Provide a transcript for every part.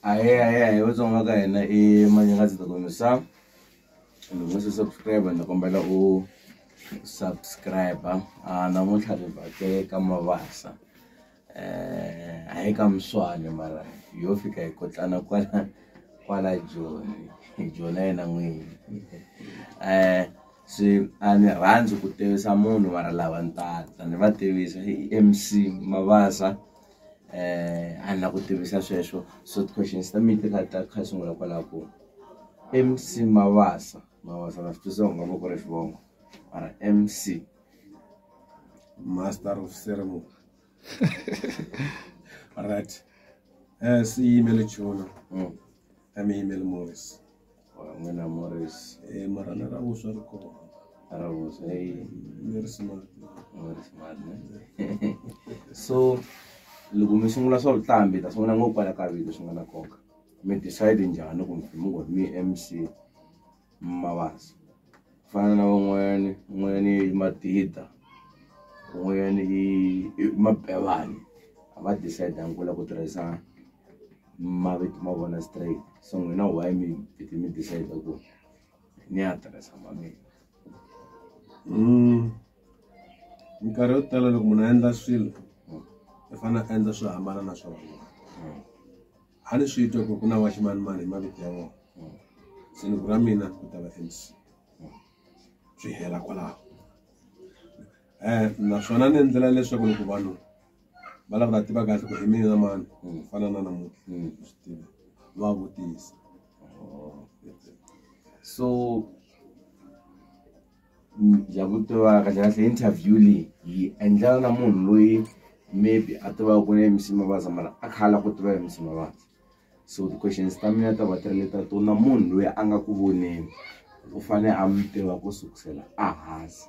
Aye, utsonga ka hina I Manyangazi Tagomisa. Loko se subscribe ni kombela u subscribe. Namuntlha ni vhake ka Mabasa. Hayi ka Mswane mara yo fika hi kotlana kwala Joni. Joni yena n'wini. Se ani rhandzi ku tivisa munhu mara lava ntata ni va tivisa MC Mabasa. Ana ku tivisa sweswo so questions ta mina ta kha sungula kwala ku MC Mabasa na switwisonga ngopfu ri xivongo mara MC Master of Ceremony. Alright. Email Chona. Email Morris. Ngena Morris Marana Rausha ko. Arabos Very smart. Very smart ne. So loko mi sungula swa vutambi ta sungula ngopfu kwala ka vito swi nga na nkoka mi decide njhani ku mi mi MC Mabasa fana na van'wanyani Matida un'wanyani I Mabevani va decide ngula ku tirhisa mavito ma vona straight so n'wina why mi decide ku ni ya tirhisa mavito Minkarhi yo tala loko munhu a endla swilo I fana endla swo hambana na swona a ni swi twa ku na wa ximanimani hi mavito ya vona se ni ku ra mina ku ta va MC swi hela kwalaho naswona ni endlela leswaku loko vanhu va lava ku tiva kahle ku hi mina mani fana na namuntlha swi tiva va vutisa so ya ku tiva kahle interview leyi yi endlela na munhu loyi maybe a tiva ku na MC Mabasa mara a khala ku tiva MC Mabasa so the questions ta mina ta va tireleta to na munhu loyi a nga ku voneni u fane a mi tiva ku sukusela a hansi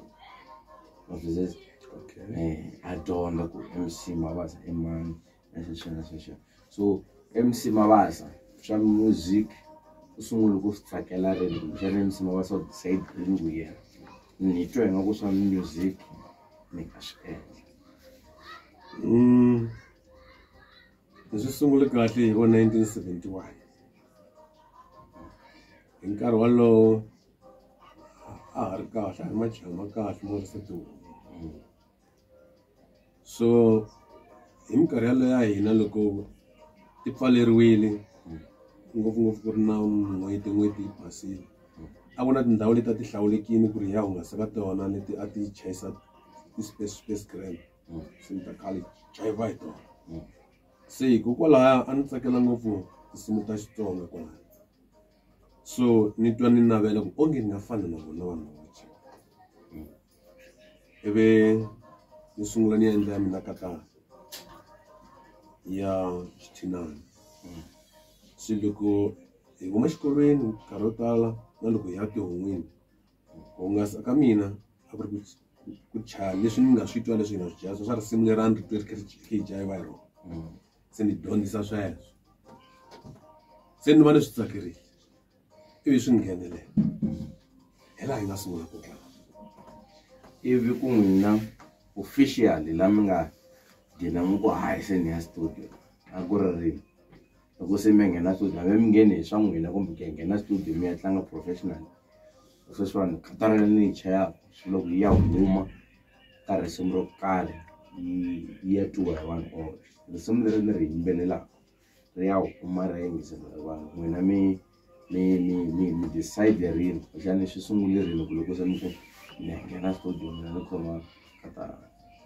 a dyondza ku MC Mabasa I mani sweswo so MC Mabasa swa music u sungule ku tsakela rini ku xa MC Mabasa u decide rini ku yena ni twa nga ku swa music ni ka swi endla Leswi sungule kahle hi 1971 hi nkarhi walowo a ha ri kahle a ri machama kahle mo risetu so hi minkarhi yaleyo ya hina loko ti pfaleriwile ngopfungopfu ku ri na n'hweti yi pasile a ku na tindhawu leti a ti hlawulekile ku ri ya hungasa ka tona leti a ti chayisa ti-space grant Center College chayeva hi tona se hikokwalaho a ni tsakela ngopfu tinsimu ta Xitsonga kwalaho so ni twa ni navela ku onge ni nga fana na vona vanhu lava ivi ni sungula ni endla ya mina katara ya xithinani se loko hi huma xikolweni nkarhi wo tala na loko hi ya tihon'wini ku hungasa ka mina a ku ri ku chaya leswi ni nga swi twa leswi hi nga swi jazz swa risimu leri a ni ri ri jayeva hi rona se ni dyondzisa sweswo se ni va ni swi tsakerile ivi swi nghenelela hi laha hi nga sungula ku tlanga ivi ku n'wina officially la mi nga dina mi ku hayi se ni ya studio a ku ri rini loko se mi nghena studio a mi ngheni hi swa n'wina kumbe ku nghena studio mi ya tlanga professional sweswiwani katara ni chaya swilo ku ya huma ka risimu ro karhi yi ya twiwa hi vanhu or risimu leri ni ri yimbelelaka ri ya huma ri ya yingisela vanhu n'wina mi decide rini kuxani swi sungule rini ku loko se mi ku ni nghena studio ni khoma katara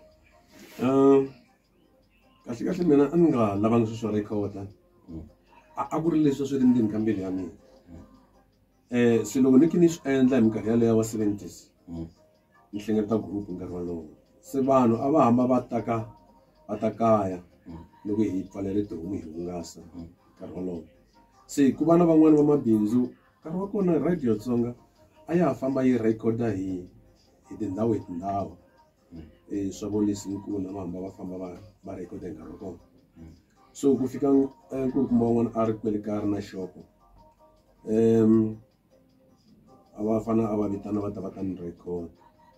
kahle mina a ni nga lavanga swilo swo recorda a ku ri leswi swi ri ndzeni ka mbilu ya mina se loko ni khe ni swi endla hi minkarhi yaleyo wa 70s ni hlengeleta group nkarhi walowo se vanhu a va hamba va ta kaya loko hi pfalele tihomu hi hungasa nkarhi walowo se ku va na van'wani va mabindzu nkarhi wa kona radio Tsonga a ya ha famba yi recorda hi tindhawu hi tindhawu swa vo Lesinkulu va hamba va famba va recorda hi nkarhi wa kona so ku fika nkulukumba wan'wana a ri kwele ka ri na xopo a va fana a va vitana va ta ni record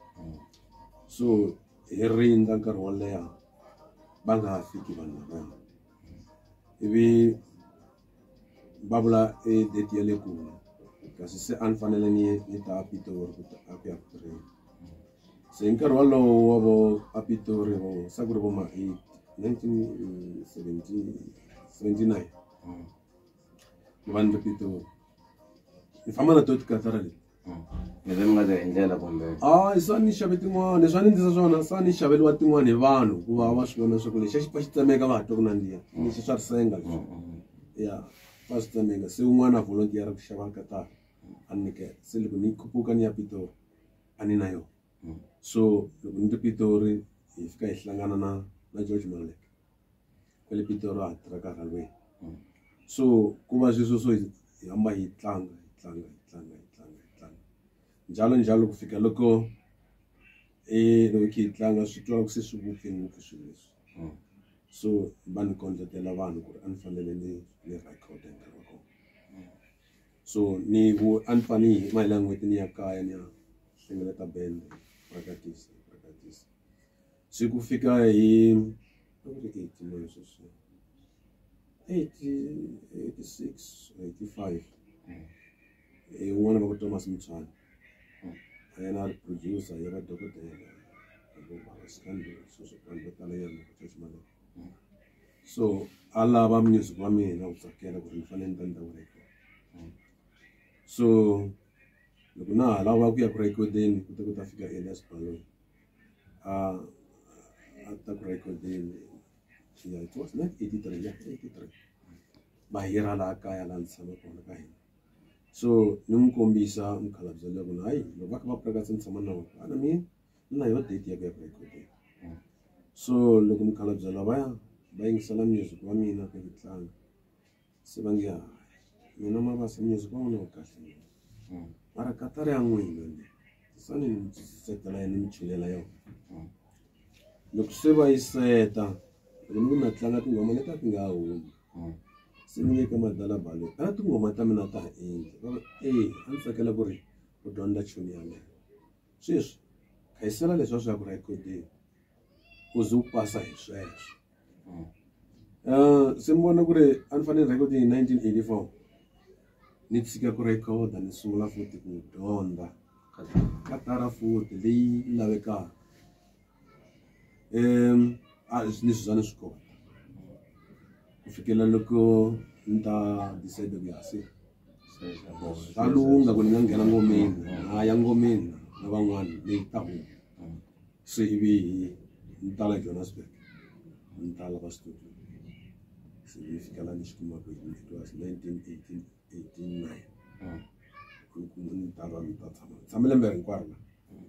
so hi rindza nkarhi wo leha va nga ha fiki vanhu lava ivi babula date ya le kule kasi se anfanele ni ta Pitori ku ta ku ya pre se nkarhi walowo wa vo a Pitori vo sa ku ri vo ma 1979 vanhu Pitori ni famba na toti katara le Mire mi nga ti endlela kumbe sa ni xave tin'wana leswi a ni endlisa swona sa ni xaveliwa tin'wana hi vanhu ku va swi vona swa ku lexi a xi pfa xi tsemeka va hatwa ku nandziha lexi swa risenga leswi ya va swi tsemeka se un'wana volunteer ku xava katara a ni nyikela se loko ni khuphuka ni ya Pitori a ni na yona so loko ni ri Pitori hi fika hi hlangana na George Malek kwale Pitori a tirha railway so ku va sweswo so hi hamba hi tlanga njalo ku fika loko loko hi tlanga swi twa ku se swi vupfe ngopfu swilo leswi so va ni kondletela vanhu ku ri a ni fanele ni record nkarhi wa kona so ni a ni fane hi mahela n'hweti ni ya kaya ni ya hlengeleta band practice se ku fika hi 86 85 un'wana va ku Thomas Mtshwana yena a producer yena dokodela so a lava music wa mina u tsakela ku ri ni fanele ni ta ndhawu so loko na ha lava ku ya ku recordeni ku ta fika Elias Balloon a ta ku recordeni it was 1983 va hira laha kaya laha ni tshama kona ka hina so ni n'wi kombisa mukhalabye loko na hayi loko va kha va practice ni tshama na vona ana mina na yo date ya ku ya ku recordeni so loko mukhalabye lavaya va yingisela music wa mina ka hi tlanga se va nge mina mavasa music wa n'wina wa kahle mara katara ya n'wina ni sa ni setela ni mi chulela yona loko se va yi seta loko ni na tlanga tinghoma leti ti nga humi se ni nyika Madala Balloon a tinghoma ta mina ta endla a ni tsakela ku ri ku dyondza tune ya mina sweswi khayisela leswi swa ku recording u ze u pasa hi sweswo se ni vona ku ri a ni fanele recording hi 1984 ni tshika ku recorda ni sungula futhi ku dyondza katara futhi leyi lavekaka ni swi za ni swi kota ku fikela loko ni ta decide ku ya se ta lunga ku ni nga nghena ngomeni ya ngomeni na van'wana leyi ta huma se ivi ni tala Johannesburg ni tala va studio se ni fikela ni xi kuma ku it was 1989 ni tala ni ta tshama lembe hinkwaro la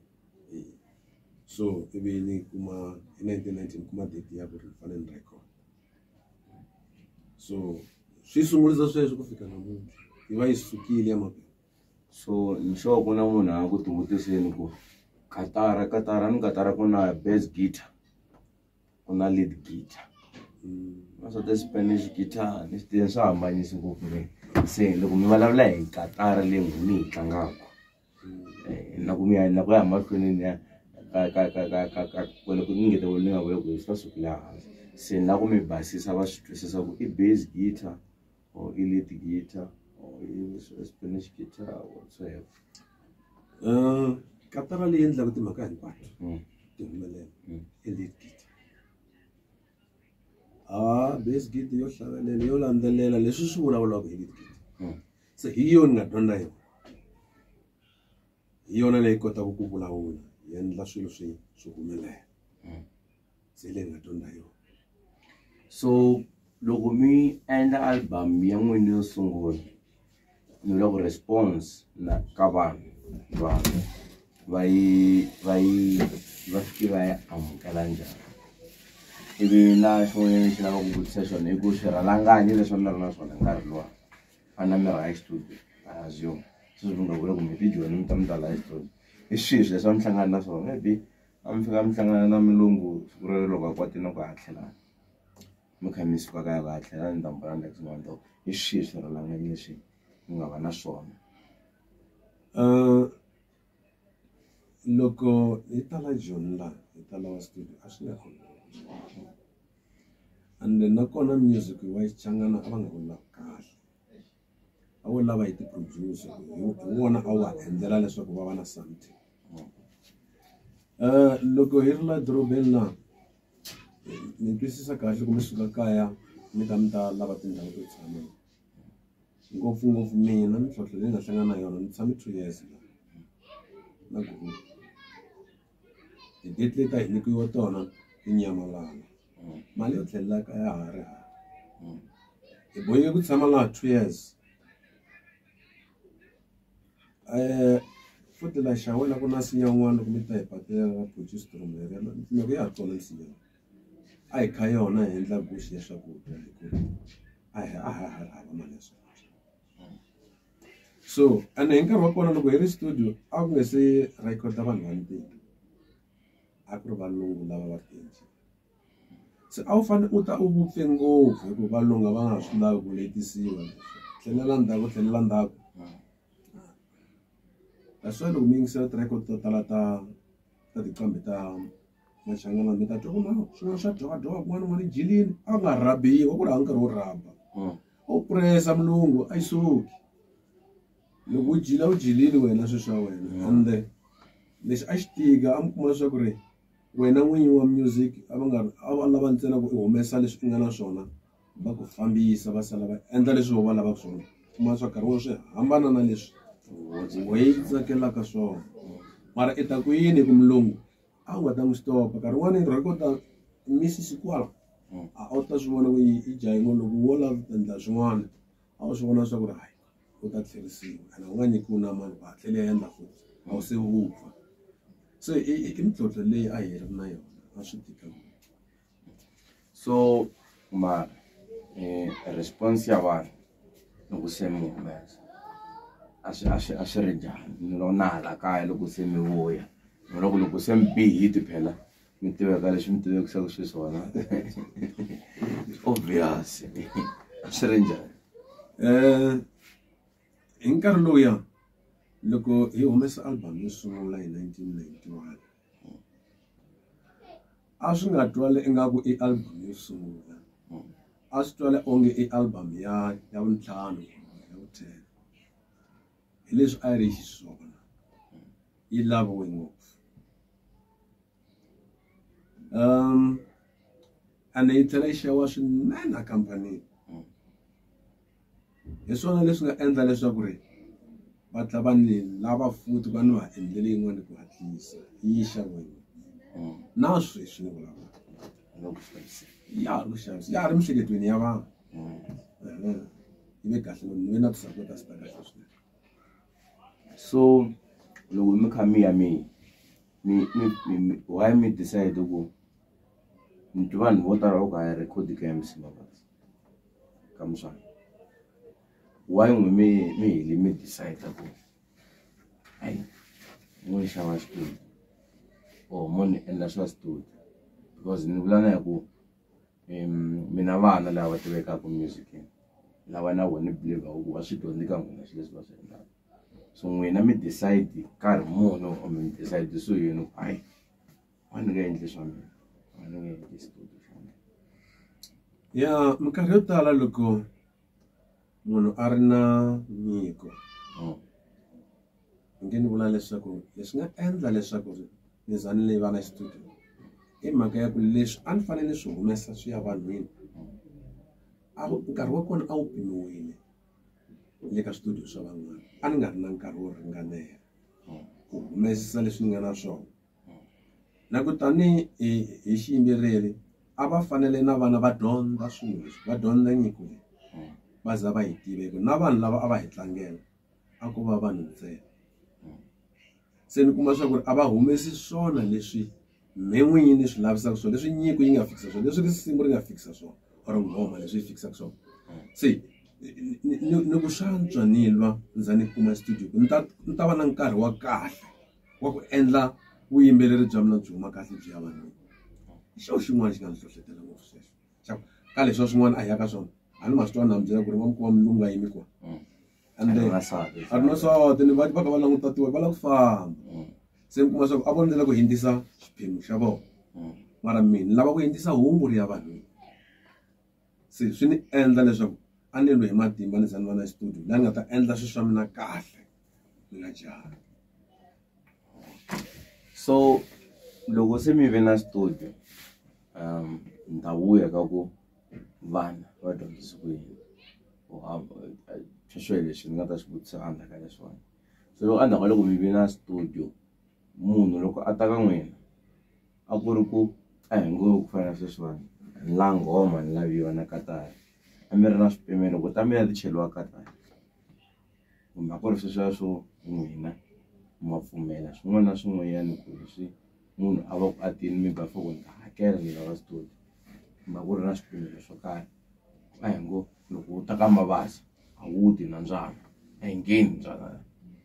so ivi ni kuma hi 1990 ni kuma date ya ku ri ni fanele ni record so swi sungulisa sweswo ku fika namuntlha yi va yi sukile ya maphepha so ni sure ku na munhu a ku tingutiseni ku katara ni katara ku na bass guitar ku na lead guitar na swa ti-Spanish guitar ni swi swa hambanyisi ngopfu se loko mi vulavula hi katara leyi n'wini hi tlangaka na ku ya mahlweni ni ya ka kwale ku ningeta ni nga vuya ku swi ta sukile hansi se na ku mi basisa va swi twisisa ku i bass guitar or i lead guitar or i Spanish guitar whatsoever katara leyi endlaka timhaka hinkwato ti humelela i lead guitar bass guitar yo hlavelela yo landzelela leswi swi vulavulaka hi lead guitar se hi yona ni nga dyondza yona hi yona leyi kotaka ku vulavula yi endla swilo swi humelela se leyi nga dyondza yona so loko mi endla album ya n'wina yo sungula ni loko response na ka vanhu va fike va yi amukela njhani ivi na xin'wanyana lexi lava ku vutisa xona i ku swirhalanganyi leswi ni ri na swona nkarhi luwa fana mi ra hi studio a assume sweswi mi nga vula ku mi ti joni mi ta mi tala hi studio i swihi leswi a mi hlangana na swona maybe a mi fika mi hlangana na milungu siku rero loko a kwatile ku hatlhelana mi kha mi suka kaya ku hatlhelana ni tambula next month i swihi swirhalanganyi leswi mi nga va na swona loko hi tala Joni laha hi tala wa studio a swi nga and then nakona music wa xichangana a va nga vula kahle a wu lava hi ti-producer hi wona a wu endlela leswaku va va na something. Loko hi ri la dorobeni laha mi twisisa kahle ku mi suka kaya mi ta lava tindhawu to tshama, ngopfungopfu mina mintlhontlho leyi nga hlangana na yona ni tshame 2 years na group. Ti-date leti a hi nyikiwa tona ti nyamalala, mali yo tlhelela kaya ha ri hava. Hi boheke ku tshama laha 2 years. Futhi la xa wena ku na nsinya wun'wana loko mi ta hi pakelela produce room area loko ya ha kona nsinya a hi kha yona hi endla guxe ya swakudya hikuva a ha hava mali ya swakudya. So ene hi nkarhi wa kona loko hi ri studio a ku nga se record-a vanhu vantima, a ku ri valungu lava va tinji. Se a wu fanele u ta u vupfe ngopfu hikuva valungu va nga swi lavi ku letisiwa, tlhelela ndzhaku. That's why loko mi yingisela ti-record to tala ta tiqambi ta Machangana mi ta twa ku na swin'wana swa dyoha kun'wana jilini a nga rhabiwa ku ri hava nkarhi wo rhaba. U pressa mulungu a yi suki. Loko u jilile wena swilo swa wena ende lexi a xi tika a mi kuma leswaku ri wena n'winyi wa music a va lava ntsena ku u humesa leswi u nga na swona va ku fambisa va sala va endla leswi va lavaka swona. Kuma swa nkarhi wo swi hambana na leswi hi tsakelaka swona, mara i ta ku yini ku mulungu a wu nga ta n'wi stopa nkarhi wun'wani hi rhekota misisi kwala a wu ta swi vona ku i jahile loko wo lava ku endla swin'wana a wu swi vona swa ku ri hayi u ta tlherisiwa ene u nga nyikiwi na mali ku hatlele ya endla futhi a wu se vupfa. So i mintlhontlho leyi a hi ri na yona a swi tika. So mara response ya vanhu loko se mi humesa a swi ri njhani na hala kaya loko se mi vuya loko se mi bihile phela mi tiveka leswi mi tivekisaka xiswona obvious a swi ri njhani? Hi nkarhi lowuya loko hi humesa album yo sungula hi 1991 a swi nga twali ingaku i album yo sungula, a swi twala onge i album ya vuntlhanu ya vu-10. Hi leswi a yi ri xiswona yi laviwe ngopfu. Ene yi tlhela yi xaviwa swinene a khampanini. Hi swona leswi nga endla leswaku ri va tlhela va ni lava futhi va ni va endlele yin'wana ku hatlisa yi xaviwe. Na sweswi ni vulavula ya ha ri ku xavisa ya ha ri miehleketweni ya vanhu. Yi ve kahle ni ve na ti-support ta kahle swinene. So loko mi kha mi ya why mi decide ku mi twa vanhu vo tala loko a record ka MC Mabasa ka Muswana, why n'we mi heli mi decide ku hayi n'wi xava studio or mo ni endla swa studio? Because ni vula na ku mina vana lava tivekaka music lava na vona believe ku va swi dyondzi ka n'wina xilo leswi va swi endlaka. So n'wina mi decide nkarhi muni or mi decide so yini hayi a ni nga endli swa mina a ni nga endli studio xa mina? Ya minkarhi yo tala loko munhu a ri na nyiko nge ni vula leswaku leswi nga endla leswaku ni za ni leyi va na studio i mhaka ya ku leswi a ni fanele swi humesa swi ya vanhwini nkarhi wa kona a wu pimiwile le ka studio swa van'wana. A ni nga ri na nkarhi wo ringanela ku humesa leswi ni nga na swona. Na ku tani hi xiyimbeleri a va fanele na vana va dyondza swilo leswi va dyondza nyiko leyi va za va yi tiveka na vanhu lava a va hi tlangela a ku va vanhu ntsena. Se ni kuma swa ku ri a va humesi swona leswi me n'winyi ni swi lavisaka swona, leswi nyiko yi nga fikisa swona, leswi risimu ri nga fikisa swona or nghoma leswi yi fikisaka swona. Se ni ku swantswa ni lwa ndza ni kuma studio ni ta va na nkarhi wa kahle wa ku endla vuyimbeleri bya mina byi huma kahle byi ya vanhwini. Xo xin'wana xi nga ni hlohlotela ngopfu sweswo ka leswi swin'wana a hi ya ka swona a ni ma swi twa na mi byela ku ri va mulungu a yimi kona and then a ri na swati ni va kha va langutatiwa va lava ku famba. Se mi kuma swa ku a vo ndlela ku hindzisa xiphemu xa vona mara mina ni lava ku hindzisa hungu ri ya vanhwini. Se swi ni endla leswaku a ni lo hi matimba ni zani va na studio la nga ta endla swilo swa mina kahle ni nga jaha. So loko se mi ve na studio ndhawu ya ka ku vana va dyondzisa ku yini sweswo leswi ni nga ta swi vutisa andla ka leswiwani. So loko andla ka loko mi ve na studio munhu loko a ta ka n'wina a ku ri ku a hi ngo ku fana na sweswiwani ni la nghoma ni laviwa na katara a mi ri na swipimelo ku ta mi ya ti cheriwa katara kumbe a ku ri sweswiya swo n'wina ma pfumela swin'wana na swin'wanyana ku leswi munhu a va ku a tini mi ba for ku ni ta hakela ni lava studio kumbe ku ri na swipimelo swo karhi a hi ngo loko u ta ka Mabasa a wu ti na ndzwana a hi ngheni ndzwana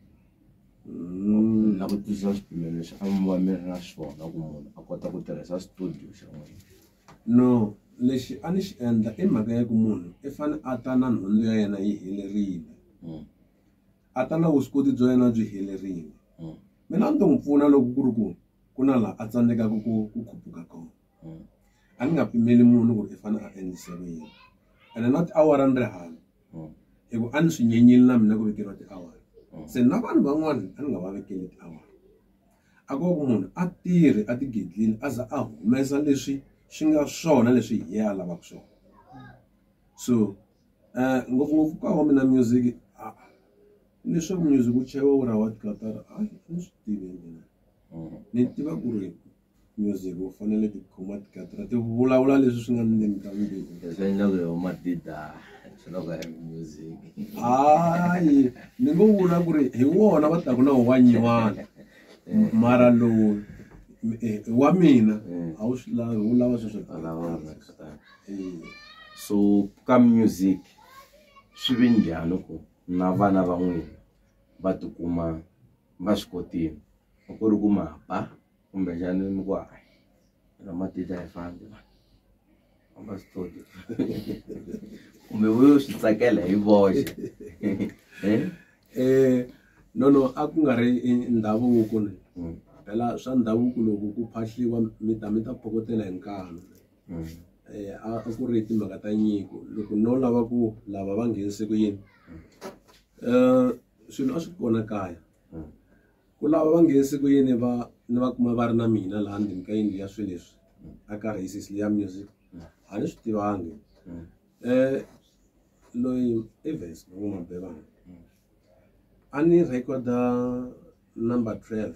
na ku twisisa swipimelo leswi a mi va mi ri na swona ku munhu a kota ku tirhisa studio xa n'wina. No, lexi a ni xi endla i mhaka ya ku munhu i fane a ta na nhundzu ya yena yi helerile a ta na vuswikoti bya yena byi helerile. Mina a ni to n'wi pfuna loko ku ri ku na laha a tsandzekaka ku khuphuka kona a ni nga pimeli munhu ku ri i fane a endlise ku yini ene na tiawara ni ri hava hi ku a ni swi nyenyeli na mina ku vekeriwa tiawara se na vanhu van'wana a ni nga va vekeli tiawara a ko ku munhu a tirhi a tigedlile a za a humesa leswi swi nga swona leswi hi yena a lavaka swona. So ngopfungopfu ka wa mina music leswaku music wu chayiwa wu ra wa katara a ni swi tivi mina ni tiva ku ri music wu fanele ti khoma tikatara ti vulavula leswi swi nga ndzeni ka mbilu. Leswi endlaku yo madida swi loko hi music hayi ni ngo vula ku ri hi wona va taku na wa nyiwana mara lowu wa mina a wu swi lavi wu lava sweswo lava so ka music swi ve njhani ku na vana va n'wina va tikuma va swi kotile a ku ri ku maba kumbe xana mi ku hayi na matita hi fambi amba studio kumbe vuyo swi tsakela hi voxe no a ku nga ri ndhavuko ni phela swa ndhavuko loko ku phahliwa mi ta phokotela hi nkanu a ku ri timhaka ta nyiko loko no lava ku lava va nghenise ku yini swilo a swi kona kaya ku lava va nghenise ku yini ni va kuma va ri na mina laha ndzeni ka yindlu ya swilo leswi a karhi ya music a ni swi tivangi loyi Evans Mabebane a ni recorda number 12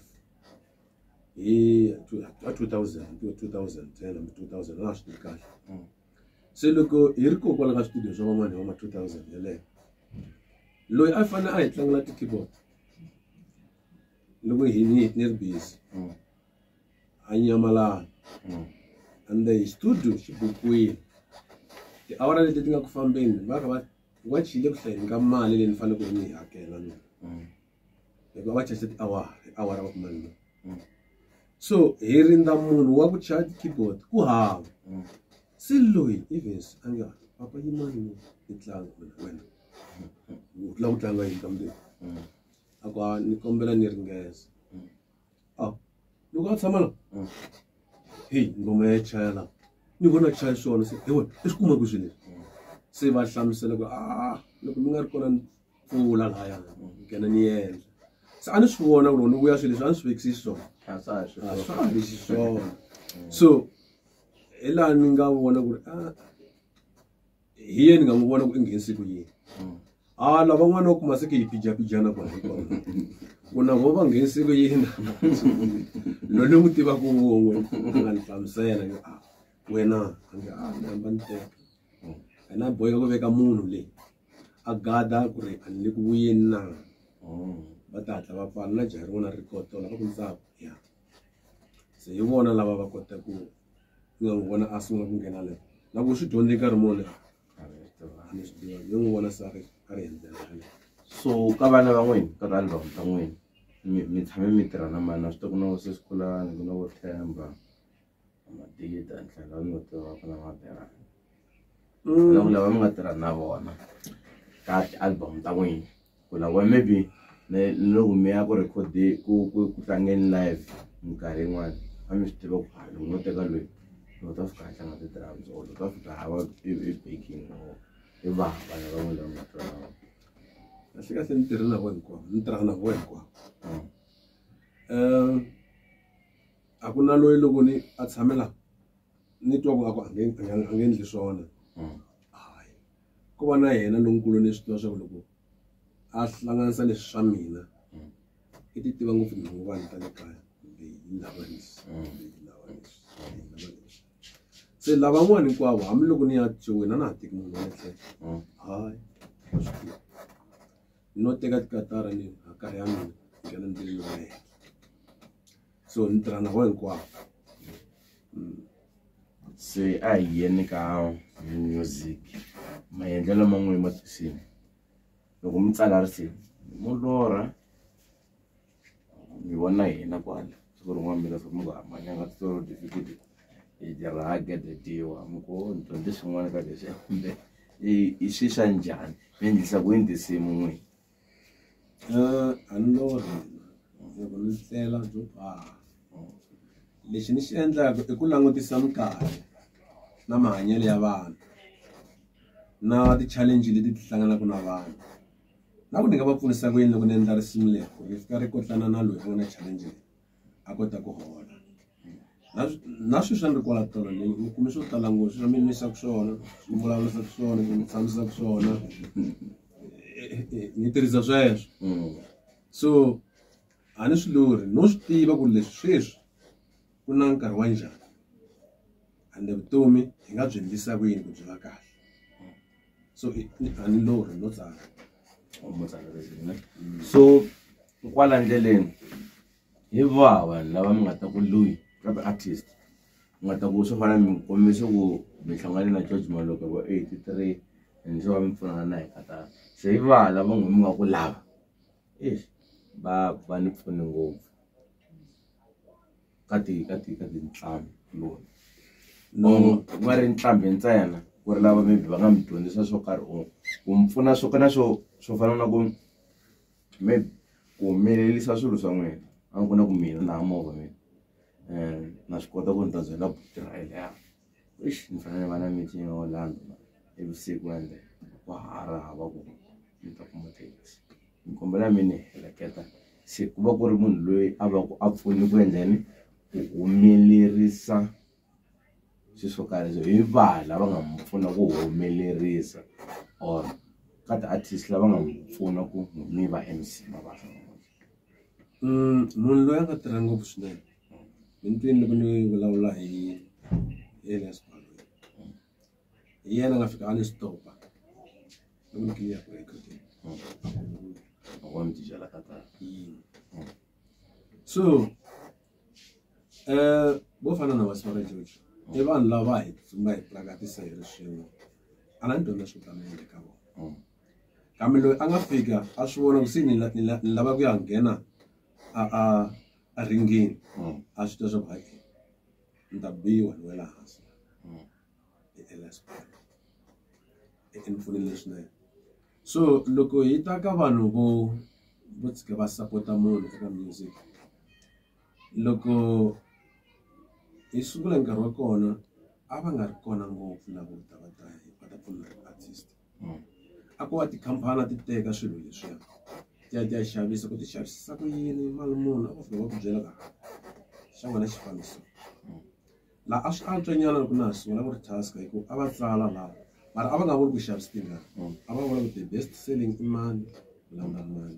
hi 2010 2000 na swi kahle se loko hi ri kokwala ka studio swa van'wana hi 2000 yeleyo loyi a fanele a hi tlangela ti-keyboard loko ni ri busy a nyamalala ande hi studio xi bukiwile tiawara leti ti nga ku fambeni va kha va chile ku hlayeni ka mali leyi ni fanele ku ni yi hakela ni hikuva va chaja tiawara va kuma ni so hi rindza munhu wa ku charge keyboard ku hava se loyi Evans a nga papa yimani ni tlanga wena u lava ku tlanga yini kambe a ni kombela ni ringesa loko a tshama la hey ngoma ya chayela ni vona chaya swona se he wena i swi kuma ku swilo leswi se va hlamusela ku loko mi nga ri kona mpfula lahaya nghena ni endla se a ni swi vona ku loko ni vuya swilo leswi a ni swi vekisisi swona swa leswi swona so hi laha ni nga vona ku ri hi yena ni nga n'wi vona ku i nghenise ku yini lava n'wana wa kuma se ke hi pijapijana kona hikona ku na vo va nghenise ku yini lo ni n'wi tiva ku wun'we a nga ni hlamusela wena a nge ni hamba ni teka na boheka ku veka munhu leyi a gada ku ri a ni le ku vuyeni na va ta hatla va pfala na jaha rin'wana ri kotola va ku ntsako ya se hi vona lava va kota ku nga n'wi vona a sungula ku nghena le na ku swi dyondze nkarhi muni ni swi tiva ni n'wi vona se a ri endlela so ka vana va n'wina ka album ta n'wina mi tshame mi tirha na mani na swi tiva ku na vo Sesikulani ku na vo Themba Madida ntlhela ni ngo tiva ku na Maberana na ku lava mi nga tirha na vona ka ti-album ta n'wina ku lava maybe loko mi ya ku rekhodi ku tlangeni live minkarhi yin'wana a mi swi tiva ku loko no teka loyi loko ta fika a tlanga ti-drums or loko ta fika hava i baking or hi va vanhu van'we lava nga twanana kahle kahle ni tirha na vona hinkwavo ni tirhaka na vona hinkwavo a ku na loyi loko ni a tshamela ni twa ku a ku a nge endli swona hayi ku va na yena lonkulu ni swi tiva swa ku loko a hlanganisa leswi swa mina i ti tiva ngopfu nhungu vanhu ta le kaya kumbe yi lava leswi se lavan'wani hinkwavo hambiloko ni ya wena na ha teki munhu wa le tlhelo hayi no teka tikatara ni hakara ya mina nghena ndleleni wa yena so ni tirha na vona hinkwavo se a hi yeni ka music maendlelo man'we ematisini loko mi tsala risimu mo lorha mi vona hina kwala siku rin'wana mi leswaku mi nga hambanyanga titolo difficult hi tirhaga dediwa mi ku dyondze swin'wana ka leswi kumbe i swi swa njhani mi endlisa ku yini tinsimu n'wini a ni lorhi loko ni tlela byo baha lexi ni xi endlaka i ku langutisa minkarhi na mahanyelo ya vanhu na ti-challenge leti ti hlanganaka na vanhu na ku ni nga va pfunisa ku yini loko ni endla risimu leri ku ri fika ri kotlana na loyi a nga na challenge leyi a kota ku hola na swilo swa ni ri kwala tolo leyi ni kume swo tala ngopfu swi mi nwisaka swona swi vulavurisaka swona swi mi tshamisaka swona ni tirhisa sweswo so a ni swi lori no swi tiva ku leswi sweswi ku na nkarhi wa njhani ande vutomi hi nga byi endlisa ku yini ku byi va kahle so a ni lori no tsala so kwala ndleleni hi va vanhu lava mi nga ta ku loyi kambe artist mi nga ta ku swo fana mi kombise ku mi hlangane na George Maloka vo 83 and so va mi pfunana na hi katara se hi va lava n'we mi nga ku lava va ni pfune ngopfu ka tinqambi loyi no va ri nqambi ntsena ku ri lava maybe va nga mi dyondzisa swo karhi ku mi pfuna swo kana swo fana na ku maybe ku humelelisa swilo swa n'wina a ku na ku mina na movha mina na swi kota ku ni ta byela tirha leya ni fanele va na meeting ya Orlando evusiku ende ku hava ku ni ta kuma taxi ni kombela mi ni heleketa se ku va ku ri munhu loyi a va ku a pfuni ku endleni ku humelerisa swilo swo karhi hi va lava nga mi pfuna ku humelerisa or ka ti-artist lava nga mi pfuna ku mi va MC munhu loyi a nga tirha ngopfu swinene mintirho loko ni vulavula hi Elias Baloyi hi yena nga fika a ni stopa loko ni clear break wa mi tijala katara so vo fana na Vasipara George i vanhu lava hi nga hi prakatisa hi ri swin'we a na ni dyondza swo tala ende ka vona kambe loyi a nga fika a swi vona ku se ni lava ku ya nghena a ringeni a swi tiva swa ku hayi ni ta biwa ni wela hansi hi Elias Baloyi ni pfunile swinene so loko hi ta ka vanhu vo tshika va sapota munhu eka music loko hi sungula nkarhi wa kona a va nga ri kona ngopfu lavo va ta pfuna artist a ko va tikhampani ti teka swilo leswiya ti ya xavisa ku ti xavisisa ku yini mali munhu a ku fika va ku byela ka xanga na xifaniso laha a swi antswa nyana loko na ha sungula ku ri task hikuva a va tsala laha mara a va nga vuli ku xavisa tingana a va vula ku the best selling i mani ku landza mani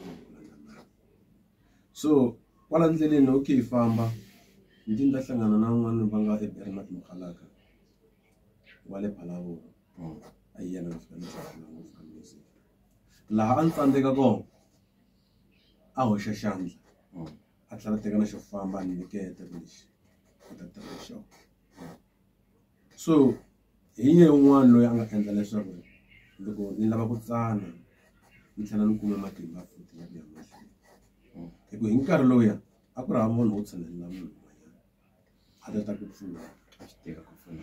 so kwala ndleleni loko hi famba ndzi ndza hlangana na un'wana va nga eBernard Mukhalaka wa le Phalaborwa a yena na fika na music laha a ni tsandzeka kona a hoxa xandla a tlhela teka na xo famba ni nyiketa lexi a ta tirha xona so hi yena un'wana loyi a nga endla leswaku loko ni lava ku tsana ni tlhela ni kuma matimba futhi ya ku ya mahlweni hikuva hi nkarhi lowuya a ku ri hava munhu wo tshinelela munhu un'wanyana a ta ku pfuna a swi tika ku pfuna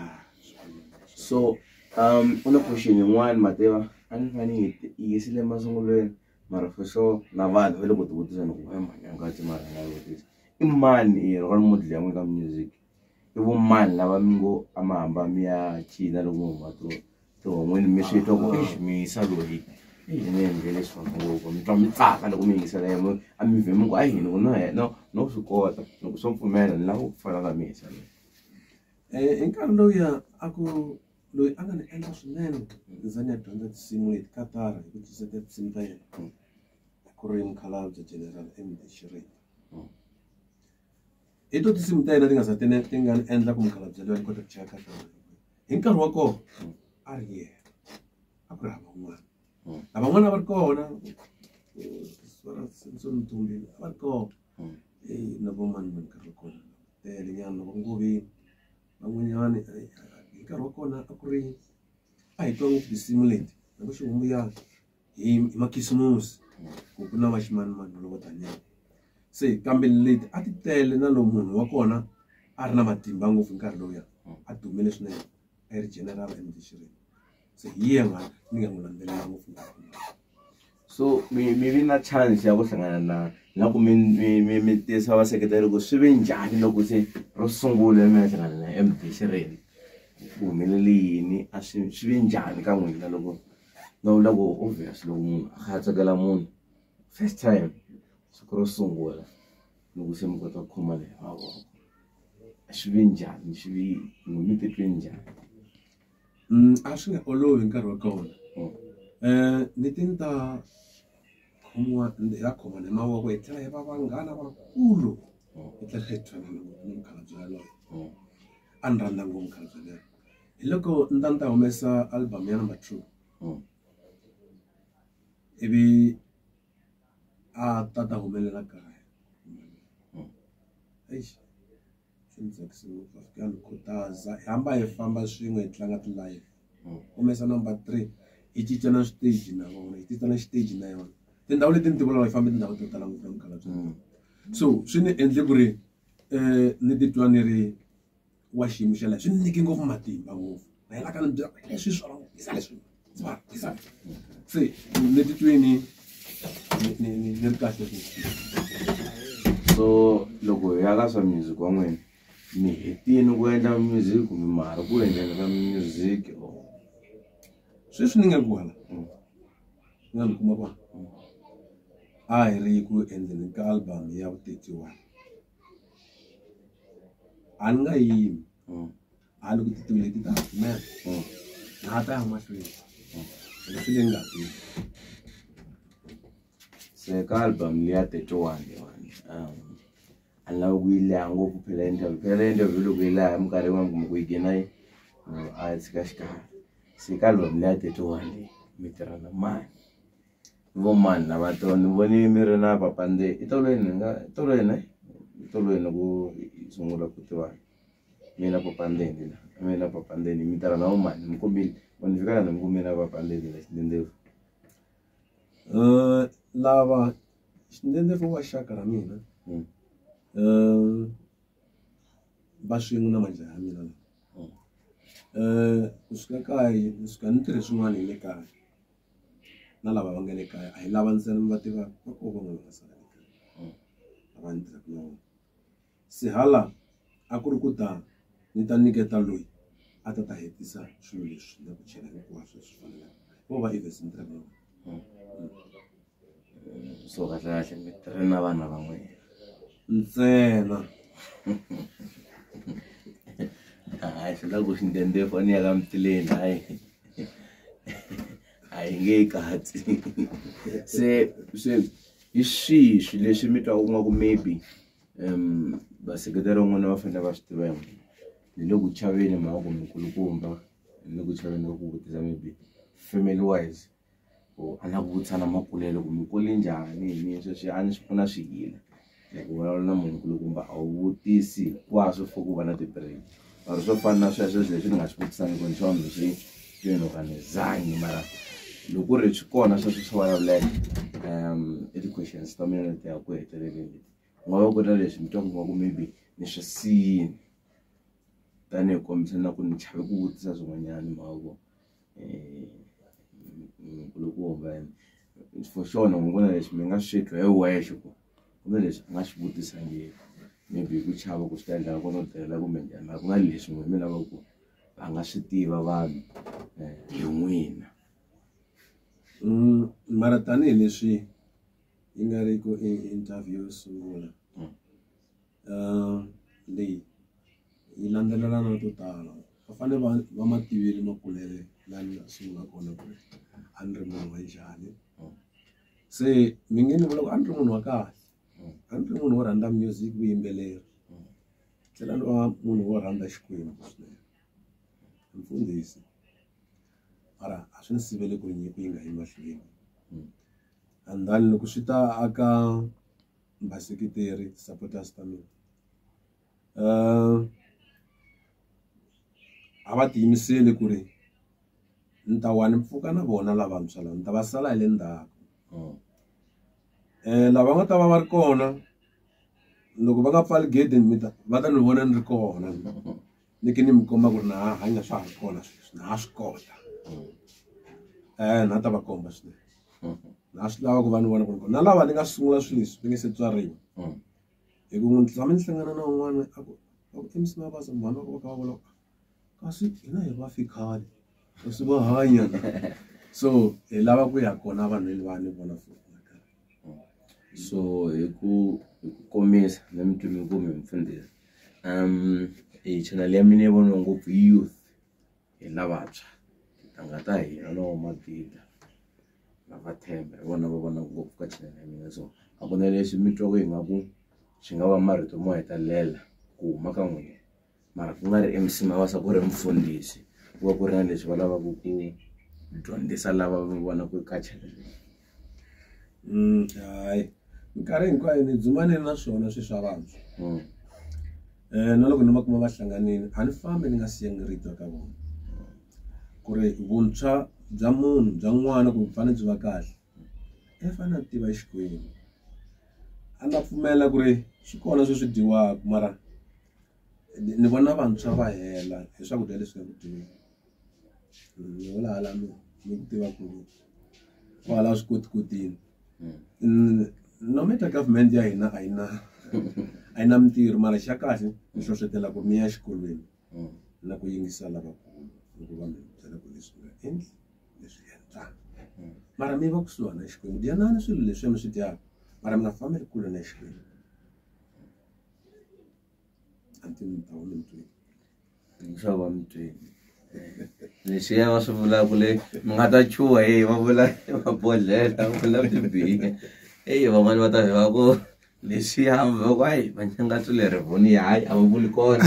so una question yin'wana Mativa a ni fane yi yisile masungulweni mara for sure na vanhu va le ku ti vutisana ku manyanga mara nga vutisa i mani role model ya n'wina ka music i vo mani lava mi ngo a ma hamba mi ya cina loko mi huma to to when mi swi twa ku mi yisa loyi ni endle leswi ngopfu mi twa mi tsaka loko mi yisa leyo a mi vhemi ku a yini ku no swi kota loko swo pfumela ni lava ku fana ka mi yisa leyo hi nkarhi lowuya a ku loyi a nga ni endla swinene za ni ya dyondza tinsimu leti katara hi ku tiseta tinsimu ta yena ku ri Mkhalabye General M.D. Shirima hi to tinsimu ta yena ti nga za ti nga ni endla ku Mkhalabye loyi a ni kota ku cheka katara hi nkarhi wa kona a ri yena a ku ri hava un'wana lavan'wana a va ri kona Samson Mthombeni a va ri kona na vo mani va nkarhi wa kona tele nyana na vo Ngoveni van'wanyani hi nkarhi wa kona a ku ri a hi twa ngopfu tinsimu leti na ku xihumbu ya hi makhisimusi ku ku na vaximanimani loko taniya se kambe leti a ti tele na lowu munhu wa kona a ri na matimba ngopfu nkarhi lowuya a dumile swinene a yi ri General M.D. Shirima se hi yena ni nga n'wi landzelela ngopfu so mi vi na chance ya ku hlangana na ku mi tisa vaseketeri ku swi ve njhani loko se ro sungula mi ya hlangana na M.D. Shirima ku humelele yini a swi ve njhani ka n'wina loko obvious loko munhu a kha tsakela munhu first time siku ro sungula loko se mi kota ku khoma leyi mavoko a swi ve njhani mi titwe njhani a swi nga olovi nkarhi wa kona ni ti ni ta khomiwa ya khomana hi mavoko hi tlhela hi va vanghana vakulu hi tlhela hi twanana na Mkhalabye yaloye a ni rhandza ngopfu Mkhalabye yaloye hi loko ni ta humesa album ya number 2 ivi a ta humelela kaya eish swi ni tsakise ngopfu a fika a ni khutaza hi hamba hi famba swin'we hi tlanga ti-live humesa number 3 hi cinca na stage na vona hi cinca na stage na yona tindhawu leti ni ti vulaka hi fambe tindhawu to tala ngopfu na Mkhalabye so swi ni endle ku ri ni titwa ni ri wa xiyimo xa laha swi ni nyike ngopfu matimba ngopfu na hi laka ni byela leswi swona isa leswi isa se ni titwe ni ri kahle so loko hi ya ka swa music wa n'wina mi hetini ku endla music kumbe mara ku endlela ka music sweswi ni nga ku hala nga ni kuma kwa a hi ri ku endleni ka album ya vu-31 a ni nga yimi a loko ti leti ta humela na ta ya mahlweni leswi le nga tivi se ka album liya 31 a ni lava ku yi leha ngopfu phela interview loko yi laha minkarhi yin'wana kumbe ku yi nghena a yi tshika xikarhi se ka album liya 31 mi tirha na mani vo mani lava ni voni mi ri na Papande i tolweni ku sungula ku tiva mina Papandeni mi tirha na vo mani mi kombile ni fika lana mi kumile na Papandeni la xindendevhu lava xindendevhu wa xaka ra mina va swin'we na majaha ya mina lava kusuka kaya ni suka ni tirhe swin'wana hi le kaya na lava va nga le kaya a hi lava ntsena mi va tivaka va koho van'wana va sala le kaya lava ni tirhaka na vona se hala a ku ri ku ta ni ta nyiketa loyi a ta hetisa swilo leswi na ku chela hinkwaswo swi faneleke vo va Evers ni tirha na vona so kahle mi tirha na vana van'wanyana ntsena hayi swi la ku xindendevhu a ni ya ka Mtileni hayi a hi nge katsi se hi swihi swilo leswi mi twa ku nga ku maybe vaseketeri van'wana va fanele va swi tiva ni le ku chaveni mhaka ku mikulukumba ni le ku chaveni ka ku vutisa maybe family wise a na ku vutisa na makulelo ku mi kule njhani yini sweswi a ni swi pfuna swihila ku vulavula na munhu nkulukumba a wu vutisi hinkwaswo for ku va na ti-break mara swo fana na sweswo leswi ni nga swi vutisangi ku ni swona leswi twenokanizangi mara loko ri swi kona sweswo swi vulavuleka i ti-questions ta mina leti ya ku heteleleni ku nga va ku ri na leswi mi twa ku ku maybe ni swi siyini tanihi kombisa na ku ni chave ku vutisa swin'wanyana mhaka nkulukumba for sure ni n'wi vona leswi mi nga swi twa hi wexe ku kumbe leswi a nga swi vutisangiki maybe hi ku chava ku swi ta endlaka ku no tirhela kumbe njhani mara ku nga leswi n'we mi lava ku va nga swi tiva vanhu hi n'wina. Mara tanihileswi yi nga ri ku interview yo sungula leyi yi landzelelana to tala va fane va ma tivile makulele laha ni nga sungula kona ku ri a ni ri munhu wa njhani. Se mi nge ni vula ku a ni ri munhu wa kahle, a ni ri munhu wo rhandza music vuyimbeleri, tlhela ni va munhu wo rhandza Xikwembu swinene, mfundhisi. Mara a swi ni siveli ku ri nyiko yi nga yi mahlweni. And then loko swi ta aka vaseketeri supporters ta mina a va tiyimiseli ku ri ni ta wa ni pfuka na vona lavantshwa lava ni ta va sala hi le ndzhaku. Lava nga ta va va ri kona loko va nga pfali gate va ta ni vona ni ri kona ni ke ni mi komba ku ri na hanya swa ha ri kona sweswi na ha swi kota. Na ta va komba swinene na swi lava ku va ni vona ku ri kona na lava ni nga sungula swilo leswi ni nge se tswariwa hi ku ni tshame ni hlangana na un'wana a ku MC Mabasa mhani va ku va kha va vula kasi hina hi va fikhale swi va hanya. So hi lava ku ya kona vanhu va ni vona so hi ku komisa na mi twini ku mi mfundhisi channel ya mina yi voniwa ngopfu hi youth hi lavantshwa tintangha ta hina no Mabida na Vathemba hi vona va vona ngopfu ka channel ya mina. So a ku na leswi mi twa ku hi nga ku swi nga va marito mo hetelela ku huma ka n'wina mara ku nga ri MC Mabasa ku ri mfundhisi ku va ku ri na leswi va lavaka ku dyondzisa lava va vona ku ka channel. Hayi minkarhi hinkwayo ni dzumane na swona swi swa vantshwa na loko ni va kuma va hlanganini a ni fambi ni nga siyangi rito ka vona ku ri vuntshwa bya munhu bya n'wana ku fanele byi va kahle i fanele a tiva Xikwembu. A nga pfumela ku ri swi kona swi dyiwaka mara ni vona vantshwa va hela hi swakudya leswi nga ku dyiweni. Ni vula hala mi ku tiva ku hala swi kotikotini no matter government ya hina a yi na mintirho mara xa kahle ni hlohlotela ku mi ya exikolweni na ku yingisa lavakulu loko va mi byela ku leswi nga endli leswi endlaka mara mi va kusuhana Xikwembu dyanani swilo leswi mi swi dyaka mara mi nga fameli kule na Xikwembu. Anti mi ta mi twini swa va mi twini leswiya va swi vulaka le mi nga ta chuha va vula mabodhlela va vula tibiya van'wani va ta va ku leswiya va ku hayi va nyangatso leri voni hayi a va vuli kona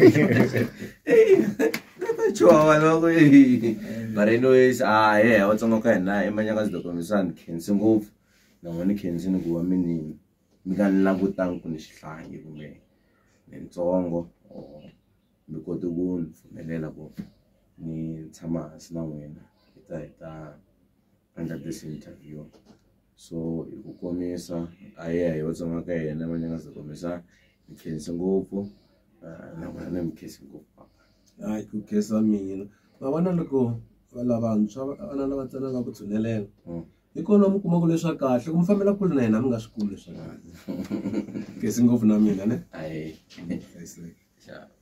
va ta chuha vanhu va ku mara anyways Vatsonga ka hina i Manyangazi Dokomisani khensi ngopfu na n'wina khensini ku va mi nga ni langutangi ku ni xihlangi kumbe nitsongo mi kote ku ni pfumelela ku ni tshama hansi na n'wina hi ta endla this interview. So hi ku komisa hi Vatsonga ka hina Manyangazi Dokomisani mi khensi ngopfu na n'wina ni mi khensi ngopfu. Hayi ku khensa mina ma vona loko va lavantshwa vana lava tsanaka ku tshunelela hi kona mi kuma ku leswa kahle ku mi fambela kule na hina mi nga swi kumi leswa kahle. Khensi ngopfu na mina ne. Hayi.